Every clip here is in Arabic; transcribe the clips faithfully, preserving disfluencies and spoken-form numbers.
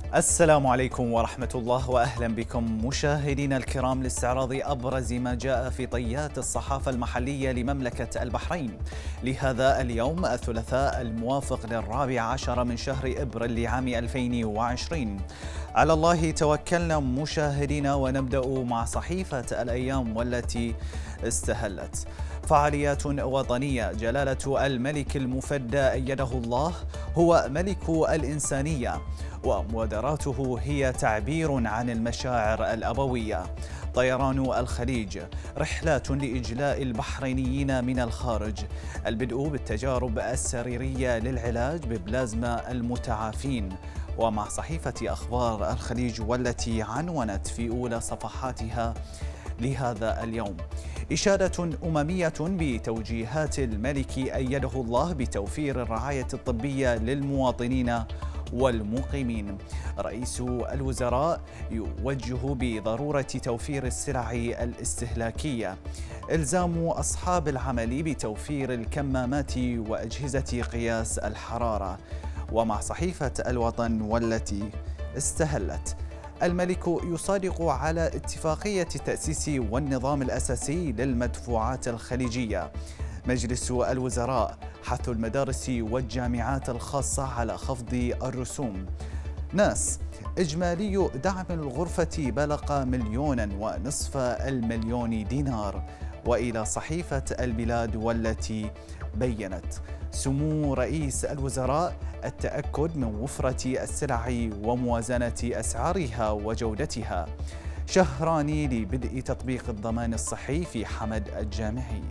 السلام عليكم ورحمة الله وأهلا بكم مشاهدينا الكرام لاستعراض أبرز ما جاء في طيات الصحافة المحلية لمملكة البحرين لهذا اليوم الثلاثاء الموافق للرابع عشر من شهر إبريل لعام ألفين وعشرين. على الله توكلنا مشاهدينا، ونبدأ مع صحيفة الأيام والتي استهلت. فعاليات وطنية، جلالة الملك المفدى أيده الله هو ملك الإنسانية، ومبادراته هي تعبير عن المشاعر الأبوية. طيران الخليج، رحلات لإجلاء البحرينيين من الخارج. البدء بالتجارب السريرية للعلاج ببلازما المتعافين. ومع صحيفة أخبار الخليج والتي عنونت في أولى صفحاتها لهذا اليوم: إشادة أممية بتوجيهات الملك أيده الله بتوفير الرعاية الطبية للمواطنين والمقيمين. رئيس الوزراء يوجه بضرورة توفير السلع الاستهلاكية. إلزام أصحاب العمل بتوفير الكمامات وأجهزة قياس الحرارة. ومع صحيفة الوطن والتي استهلت: الملك يصادق على اتفاقية تأسيس والنظام الأساسي للمدفوعات الخليجية. مجلس الوزراء: حث المدارس والجامعات الخاصة على خفض الرسوم. ناس: إجمالي دعم الغرفة بلغ مليونا ونصف المليون دينار. وإلى صحيفة البلاد والتي بيّنت: سمو رئيس الوزراء التأكد من وفرة السلع وموازنة أسعارها وجودتها. شهران لبدء تطبيق الضمان الصحي في حمد الجامعي.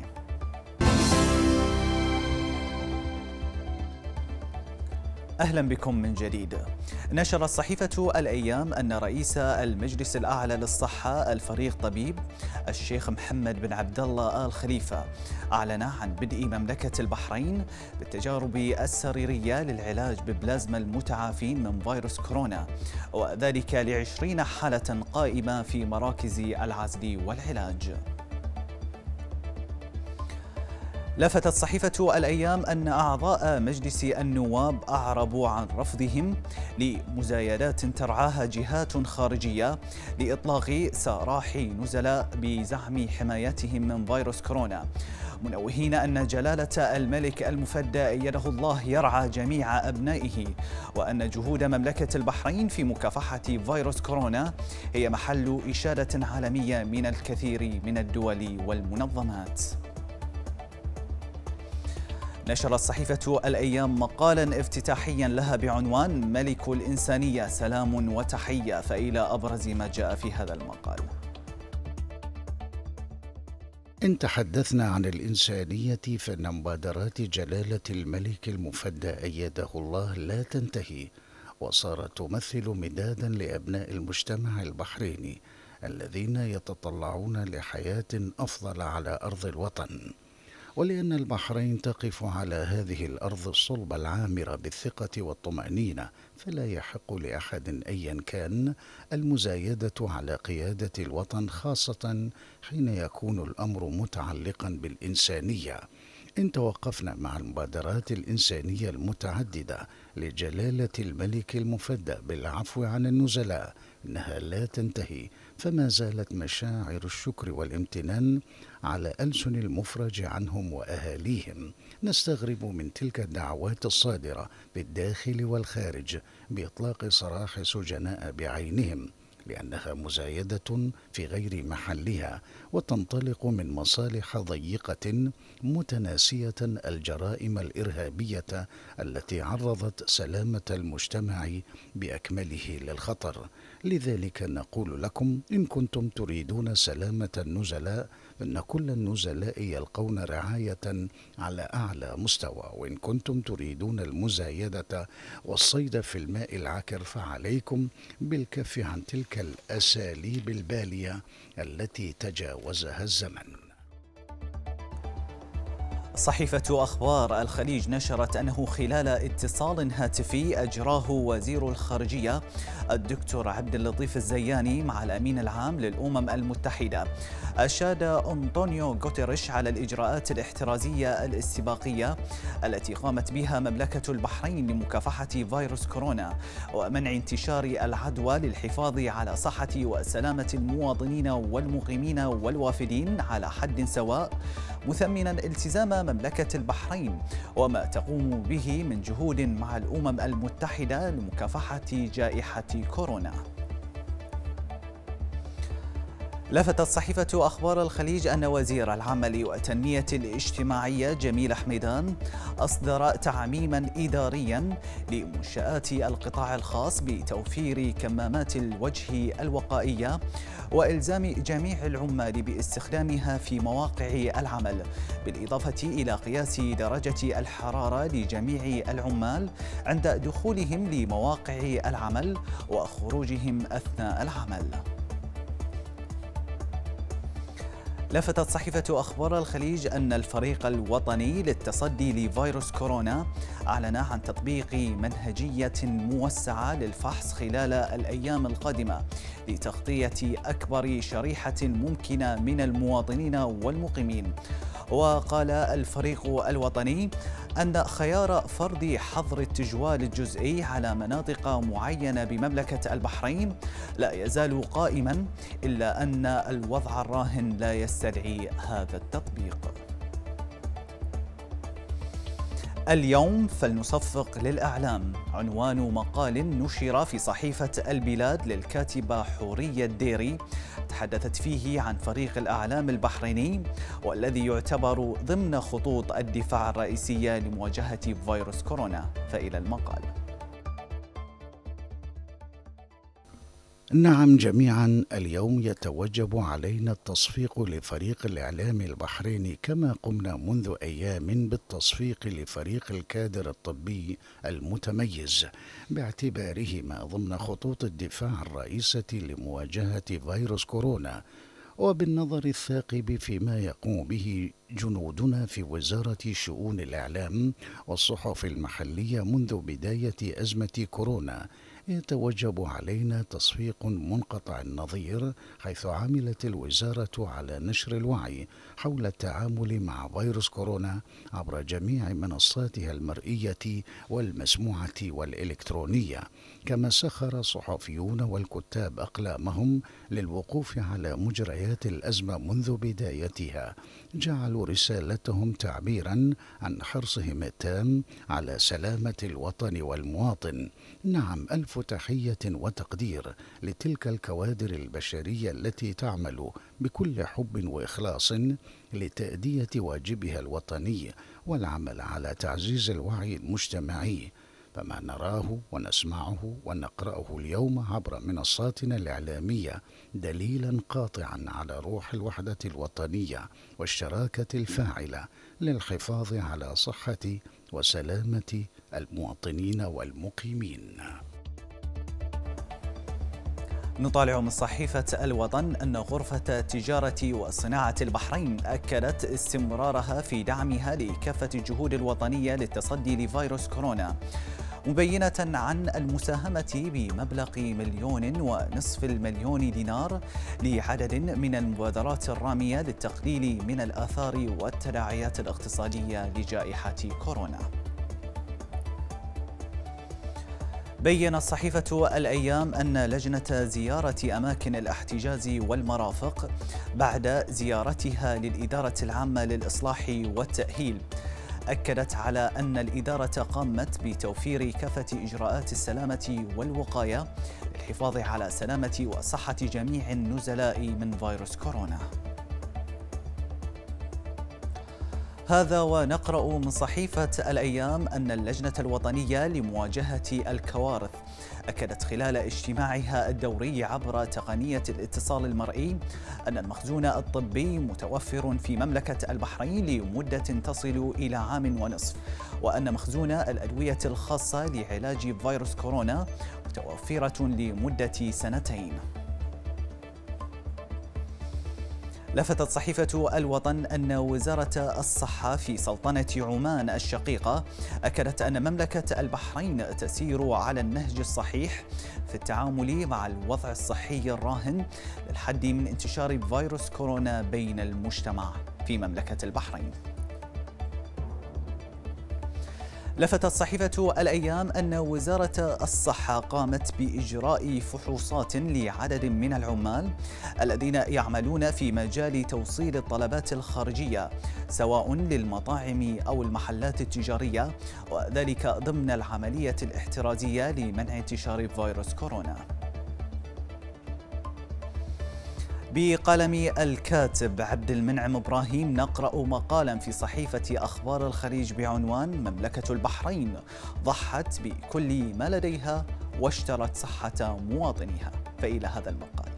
أهلا بكم من جديد. نشرت صحيفة الأيام أن رئيس المجلس الأعلى للصحة الفريق طبيب الشيخ محمد بن عبد الله آل خليفة أعلن عن بدء مملكة البحرين بالتجارب السريرية للعلاج ببلازما المتعافين من فيروس كورونا، وذلك لعشرين حالة قائمة في مراكز العزل والعلاج. لفتت صحيفة الأيام أن أعضاء مجلس النواب أعربوا عن رفضهم لمزايدات ترعاها جهات خارجية لإطلاق سراح نزلاء بزعم حمايتهم من فيروس كورونا، منوهين أن جلالة الملك المفدى أيده الله يرعى جميع أبنائه، وأن جهود مملكة البحرين في مكافحة فيروس كورونا هي محل إشادة عالمية من الكثير من الدول والمنظمات. نشرت صحيفة الأيام مقالا افتتاحيا لها بعنوان ملك الإنسانية سلام وتحية، فإلى أبرز ما جاء في هذا المقال. إن تحدثنا عن الإنسانية فإن مبادرات جلالة الملك المفدى أيده الله لا تنتهي، وصارت تمثل مدادا لأبناء المجتمع البحريني الذين يتطلعون لحياة أفضل على أرض الوطن. ولأن البحرين تقف على هذه الأرض الصلبة العامرة بالثقة والطمأنينة، فلا يحق لأحد أيا كان المزايدة على قيادة الوطن، خاصة حين يكون الأمر متعلقا بالإنسانية. إن توقفنا مع المبادرات الإنسانية المتعددة لجلالة الملك المفدى بالعفو عن النزلاء، إنها لا تنتهي، فما زالت مشاعر الشكر والامتنان على ألسن المفرج عنهم وأهاليهم. نستغرب من تلك الدعوات الصادرة بالداخل والخارج بإطلاق سراح سجناء بعينهم، لأنها مزايدة في غير محلها، وتنطلق من مصالح ضيقة متناسية الجرائم الإرهابية التي عرضت سلامة المجتمع بأكمله للخطر. لذلك نقول لكم: إن كنتم تريدون سلامة النزلاء فإن كل النزلاء يلقون رعاية على أعلى مستوى، وإن كنتم تريدون المزايدة والصيد في الماء العكر فعليكم بالكف عن تلك الأساليب البالية التي تجاوزها الزمن. صحيفة أخبار الخليج نشرت أنه خلال اتصال هاتفي أجراه وزير الخارجية الدكتور عبد اللطيف الزياني مع الأمين العام للأمم المتحدة، أشاد أنطونيو غوتيريش على الإجراءات الاحترازية الاستباقية التي قامت بها مملكة البحرين لمكافحة فيروس كورونا ومنع انتشار العدوى للحفاظ على صحة وسلامة المواطنين والمقيمين والوافدين على حد سواء، مثمنا التزام مملكة البحرين وما تقوم به من جهود مع الأمم المتحدة لمكافحة جائحة كورونا. لفتت صحيفة أخبار الخليج أن وزير العمل والتنمية الاجتماعية جميل حميدان أصدر تعميما إداريا لمنشآت القطاع الخاص بتوفير كمامات الوجه الوقائية وإلزام جميع العمال باستخدامها في مواقع العمل، بالإضافة إلى قياس درجة الحرارة لجميع العمال عند دخولهم لمواقع العمل وخروجهم أثناء العمل. لفتت صحيفة أخبار الخليج أن الفريق الوطني للتصدي لفيروس كورونا أعلن عن تطبيق منهجية موسعة للفحص خلال الأيام القادمة لتغطية أكبر شريحة ممكنة من المواطنين والمقيمين. وقال الفريق الوطني أن خيار فرض حظر التجوال الجزئي على مناطق معينة بمملكة البحرين لا يزال قائما، إلا أن الوضع الراهن لا يستدعي هذا التطبيق. اليوم فلنصفق للأعلام عنوان مقال نشر في صحيفة البلاد للكاتبة حورية الديري تحدثت فيه عن فريق الأعلام البحريني والذي يعتبر ضمن خطوط الدفاع الرئيسية لمواجهة فيروس كورونا. فإلى المقال. نعم جميعا، اليوم يتوجب علينا التصفيق لفريق الإعلام البحريني كما قمنا منذ أيام بالتصفيق لفريق الكادر الطبي المتميز باعتبارهما ضمن خطوط الدفاع الرئيسة لمواجهة فيروس كورونا، وبالنظر الثاقب فيما يقوم به جنودنا في وزارة شؤون الإعلام والصحف المحلية منذ بداية أزمة كورونا. يتوجب علينا تصفيق منقطع النظير، حيث عملت الوزارة على نشر الوعي حول التعامل مع فيروس كورونا عبر جميع منصاتها المرئية والمسموعة والإلكترونية، كما سخر صحفيون والكتاب أقلامهم للوقوف على مجريات الأزمة منذ بدايتها، جعلوا رسالتهم تعبيرا عن حرصهم التام على سلامة الوطن والمواطن. نعم، ألف تحية وتقدير لتلك الكوادر البشرية التي تعمل بكل حب وإخلاص لتأدية واجبها الوطني والعمل على تعزيز الوعي المجتمعي. فما نراه ونسمعه ونقرأه اليوم عبر منصاتنا الإعلامية دليلا قاطعا على روح الوحدة الوطنية والشراكة الفاعلة للحفاظ على صحة وسلامة المواطنين والمقيمين. نطالع من صحيفة الوطن أن غرفة تجارة وصناعة البحرين أكدت استمرارها في دعمها لكافة الجهود الوطنية للتصدي لفيروس كورونا، مبينة عن المساهمة بمبلغ مليون ونصف المليون دينار لعدد من المبادرات الرامية للتقليل من الآثار والتداعيات الاقتصادية لجائحة كورونا. بيّنت صحيفة الأيام أن لجنة زيارة أماكن الاحتجاز والمرافق بعد زيارتها للإدارة العامة للإصلاح والتأهيل أكدت على أن الإدارة قامت بتوفير كافة إجراءات السلامة والوقاية للحفاظ على سلامة وصحة جميع النزلاء من فيروس كورونا. هذا ونقرأ من صحيفة الأيام أن اللجنة الوطنية لمواجهة الكوارث أكدت خلال اجتماعها الدوري عبر تقنية الاتصال المرئي أن المخزون الطبي متوفر في مملكة البحرين لمدة تصل إلى عام ونصف، وأن مخزون الأدوية الخاصة لعلاج فيروس كورونا متوفرة لمدة سنتين. لفتت صحيفة الوطن أن وزارة الصحة في سلطنة عمان الشقيقة أكدت أن مملكة البحرين تسير على النهج الصحيح في التعامل مع الوضع الصحي الراهن للحد من انتشار فيروس كورونا بين المجتمع في مملكة البحرين. لفتت صحيفة الأيام أن وزارة الصحة قامت بإجراء فحوصات لعدد من العمال الذين يعملون في مجال توصيل الطلبات الخارجية سواء للمطاعم أو المحلات التجارية، وذلك ضمن العملية الاحترازية لمنع انتشار فيروس كورونا. بقلم الكاتب عبد المنعم إبراهيم نقرأ مقالا في صحيفة أخبار الخليج بعنوان مملكة البحرين ضحت بكل ما لديها واشترت صحة مواطنيها، فإلى هذا المقال.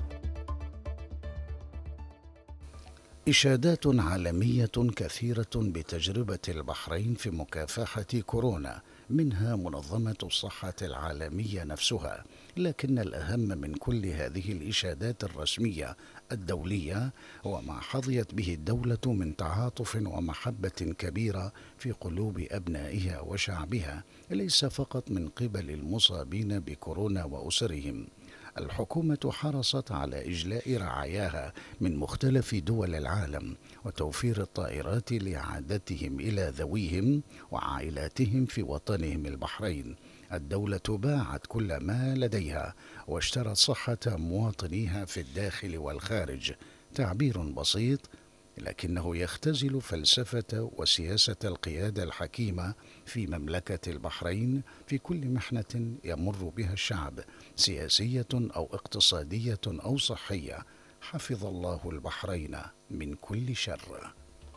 إشادات عالمية كثيرة بتجربة البحرين في مكافحة كورونا، منها منظمة الصحة العالمية نفسها، لكن الأهم من كل هذه الإشادات الرسمية الدولية هو ما حظيت به الدولة من تعاطف ومحبة كبيرة في قلوب أبنائها وشعبها، ليس فقط من قبل المصابين بكورونا وأسرهم. الحكومة حرصت على إجلاء رعاياها من مختلف دول العالم وتوفير الطائرات لإعادتهم إلى ذويهم وعائلاتهم في وطنهم البحرين. الدولة باعت كل ما لديها واشترت صحة مواطنيها في الداخل والخارج. تعبير بسيط لكنه يختزل فلسفة وسياسة القيادة الحكيمة في مملكة البحرين في كل محنة يمر بها الشعب، سياسية أو اقتصادية أو صحية. حفظ الله البحرين من كل شر.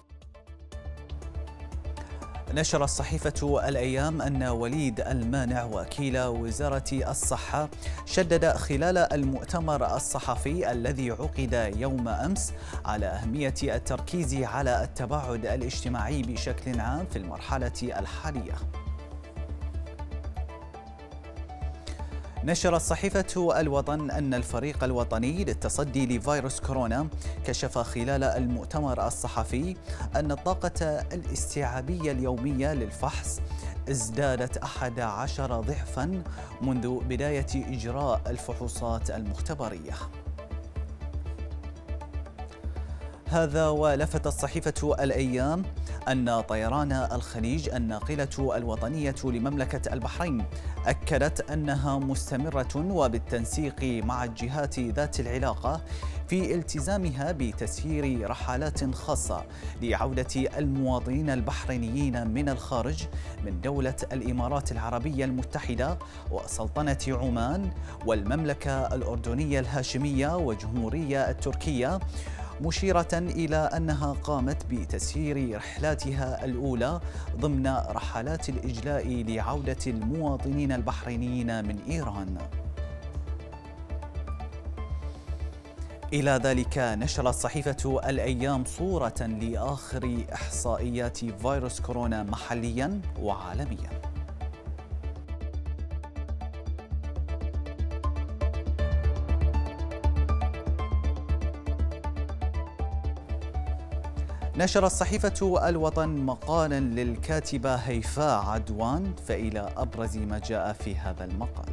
نشرت صحيفة الأيام أن وليد المانع وكيل وزارة الصحة شدد خلال المؤتمر الصحفي الذي عقد يوم أمس على أهمية التركيز على التباعد الاجتماعي بشكل عام في المرحلة الحالية. نشرت صحيفة الوطن أن الفريق الوطني للتصدي لفيروس كورونا كشف خلال المؤتمر الصحفي أن الطاقة الاستيعابية اليومية للفحص ازدادت أحد عشر ضعفاً منذ بداية إجراء الفحوصات المختبرية. هذا ولفتت صحيفة الأيام أن طيران الخليج الناقلة الوطنية لمملكة البحرين أكدت أنها مستمرة وبالتنسيق مع الجهات ذات العلاقة في التزامها بتسيير رحلات خاصة لعودة المواطنين البحرينيين من الخارج من دولة الإمارات العربية المتحدة وسلطنة عمان والمملكة الأردنية الهاشمية وجمهورية التركية، مشيرة إلى أنها قامت بتسيير رحلاتها الأولى ضمن رحلات الإجلاء لعودة المواطنين البحرينيين من إيران. إلى ذلك نشرت صحيفة الأيام صورة لآخر إحصائيات فيروس كورونا محلياً وعالمياً. نشرت صحيفة الوطن مقالا للكاتبة هيفاء عدوان، فإلى أبرز ما جاء في هذا المقال.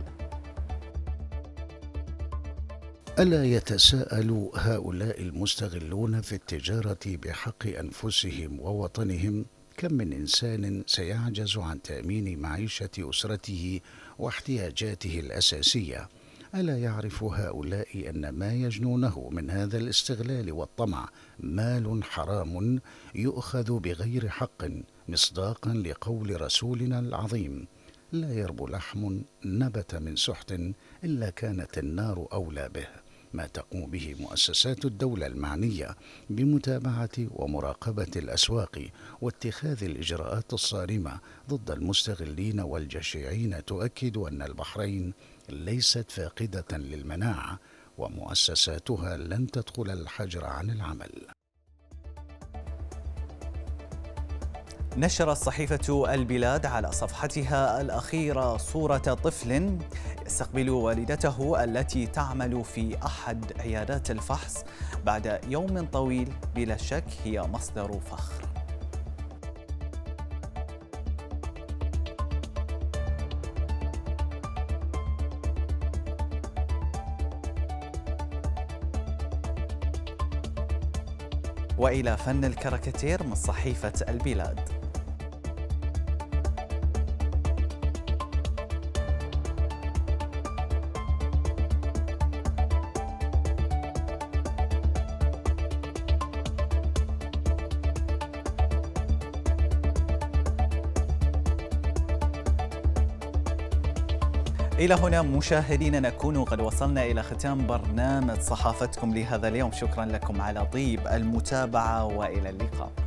ألا يتساءل هؤلاء المستغلون في التجارة بحق أنفسهم ووطنهم كم من إنسان سيعجز عن تأمين معيشة أسرته واحتياجاته الأساسية؟ ألا يعرف هؤلاء أن ما يجنونه من هذا الاستغلال والطمع مال حرام يؤخذ بغير حق، مصداقا لقول رسولنا العظيم: لا يرب لحم نبت من سحت إلا كانت النار أولى به. ما تقوم به مؤسسات الدولة المعنية بمتابعة ومراقبة الأسواق واتخاذ الإجراءات الصارمة ضد المستغلين والجشعين تؤكد أن البحرين ليست فاقدة للمناعة، ومؤسساتها لن تدخل الحجر عن العمل. نشرت صحيفة البلاد على صفحتها الأخيرة صورة طفل يستقبل والدته التي تعمل في أحد عيادات الفحص بعد يوم طويل بلا شك هي مصدر فخر. وإلى فن الكاريكاتير من صحيفة البلاد. إلى هنا مشاهدينا نكون قد وصلنا إلى ختام برنامج صحافتكم لهذا اليوم. شكرا لكم على طيب المتابعة وإلى اللقاء.